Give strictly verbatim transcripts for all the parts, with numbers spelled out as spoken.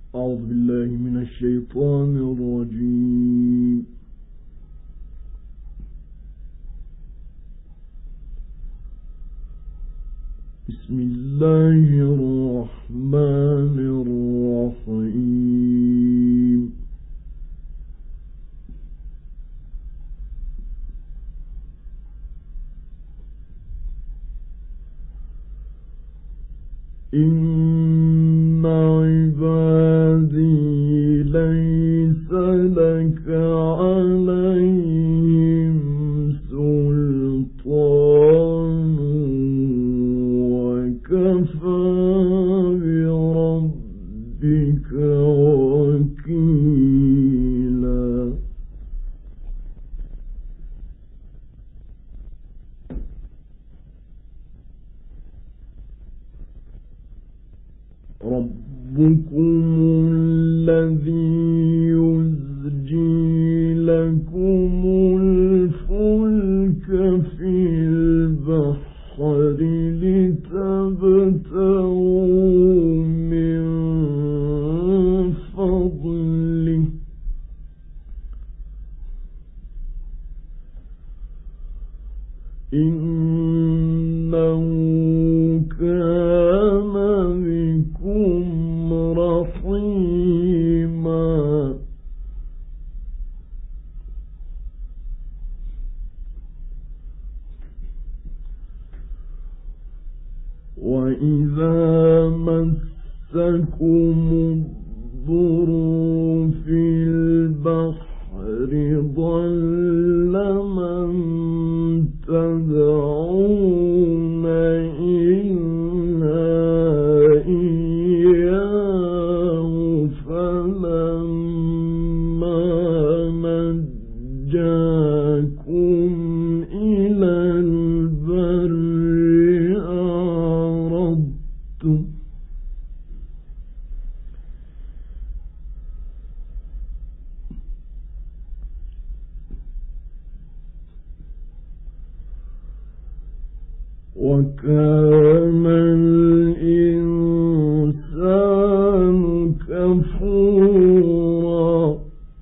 أعوذ بالله من الشيطان الرجيم. بسم الله الرحمن الرحيم. إن عبادي ليس لك عليهم سلطان وكفى بربك وكيلا. ربكم الذي يزجي لكم الفلك في البحر لتبتغوا من فضله إنه كان بكم رحيما. وإذا مسكم الضر في البحر ضل من تدعون إلا إياه فلما نجاكم إلى البر أعرضتم وكان الإنسان كفورا.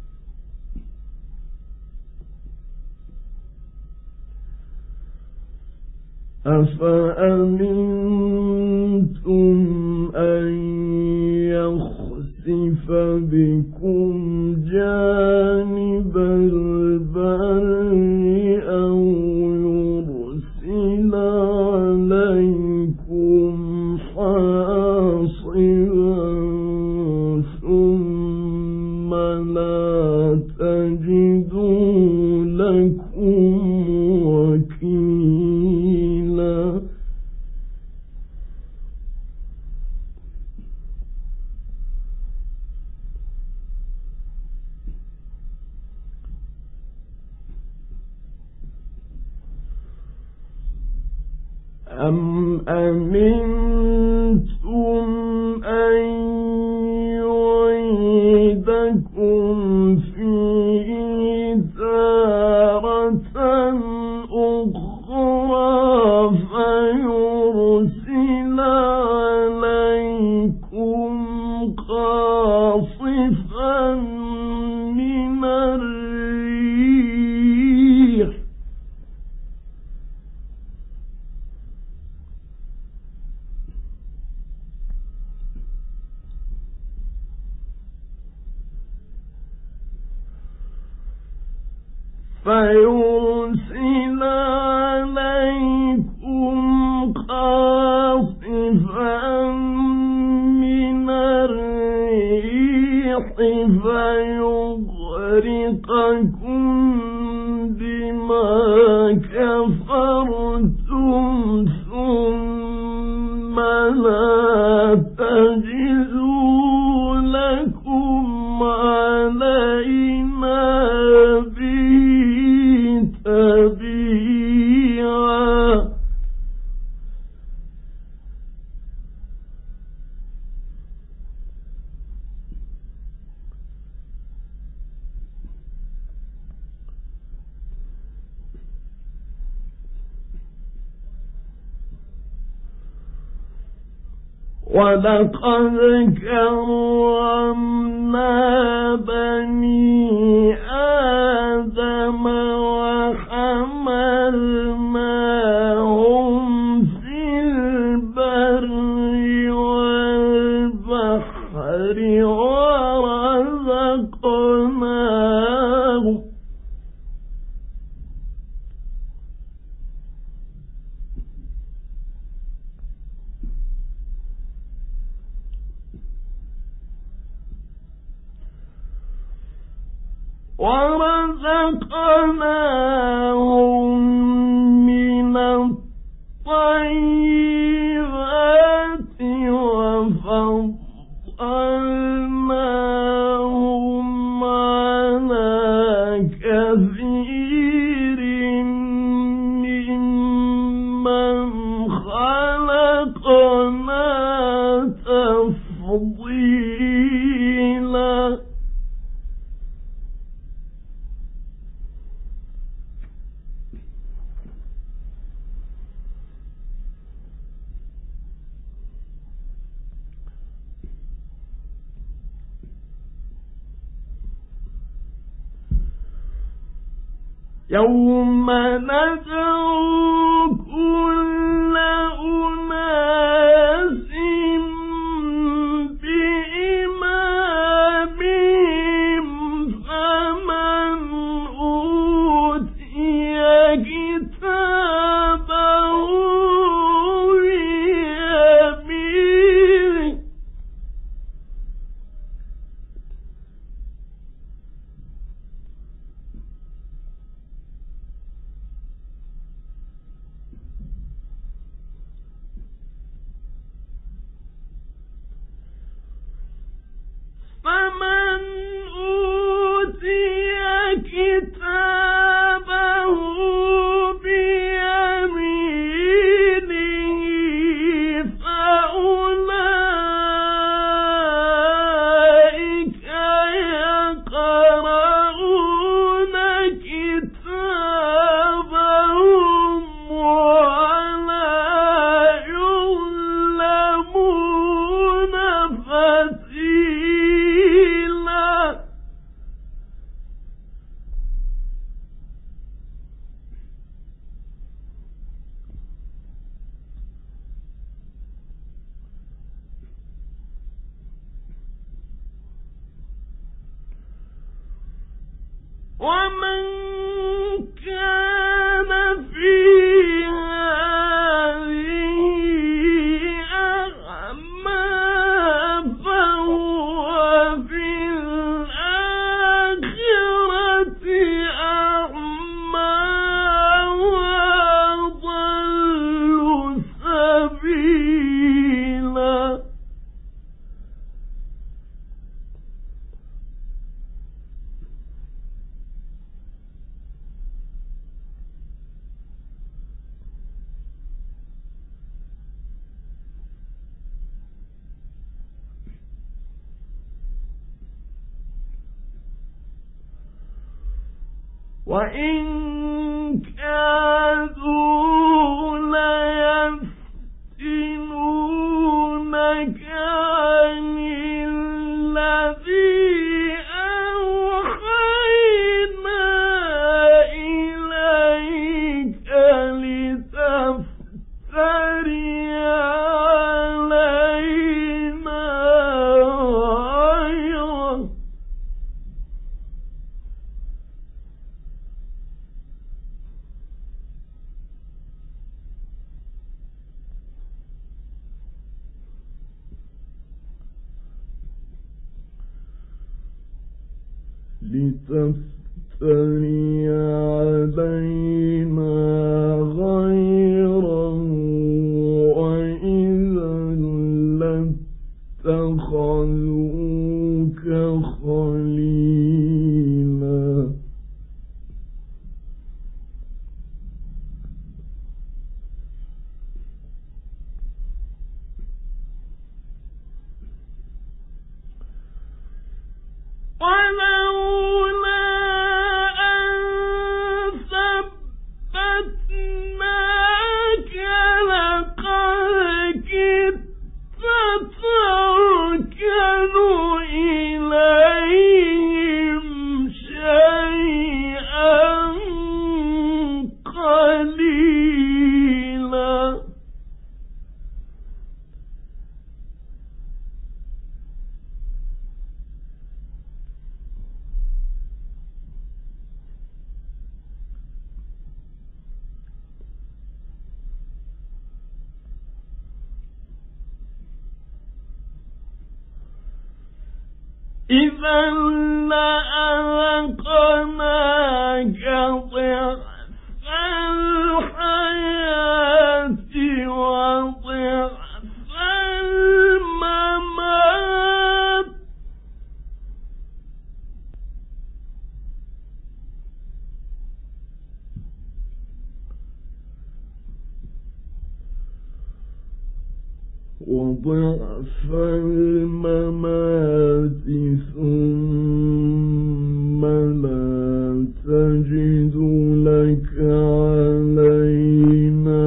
أفأمنتم أن يخسف بكم جانب البر أو يرسل عليكم حاصبا ثم لا تجدوا لكم وكيلا. أم أمنتم أن يعيدكم فيه تارة أخرى فيرسل عليكم قاصفا من الريح فيرسل عليكم قاصفا من الريح فيغرقكم بما كفرتم ثم لا تجدوا لكم علينا تبيعا. ولقد كرمنا بني آدم وحملناهم في البر والبحر ورزقناهم ورزقناهم من الطيبات وفضلناهم على كثير ممن خلقنا تفضيلا. يوم ندعو كل أناس بإمامهم فمن أوتي كتابه بيمينه فمن أوتي كتابه بيمينه فأولئك يقرؤون كتابهم ولا يظلمون فتيلا. ومن كان في هذه أعمى فهو في الآخرة أعمى وأضل سبيلا. وإن كادوا ليفتنونك عن الذي أوحينا إليك لتفتري علينا غيره. لتفتري علينا غيره وإذا لاتخذوك خليلا. ولولا أن ثبتناك لقد كدت يسكن إليهم شيئا قليلا إذا لأذقناك ضعف الحياة وضعف الممات وضعف الممات ثم لا تجد لك علينا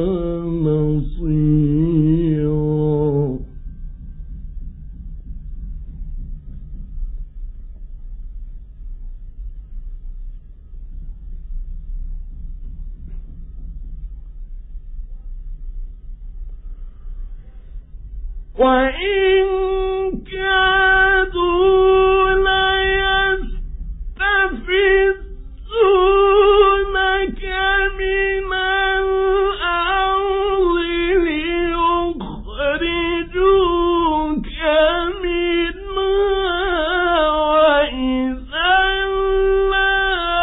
نصيرا وإن كادوا ليستفزونك من الأرض ليخرجوك منها وإذا لا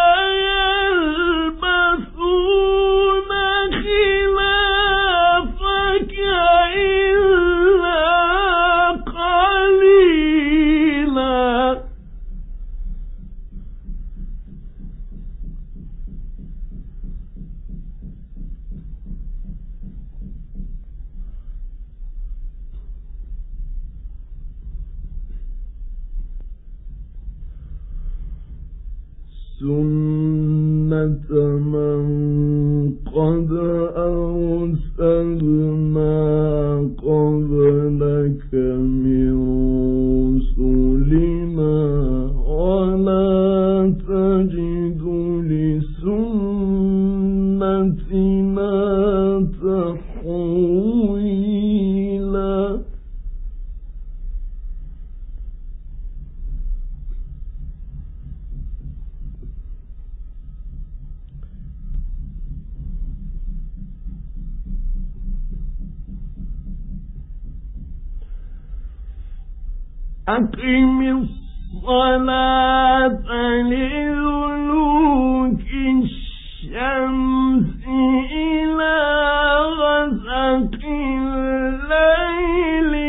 يلبثون خلافك سنة من قد أرسلنا قبلك من رسلنا ولا تجد لسنتنا تحويلا أقم الصلاة لدلوك الشمس إلى غسق الليل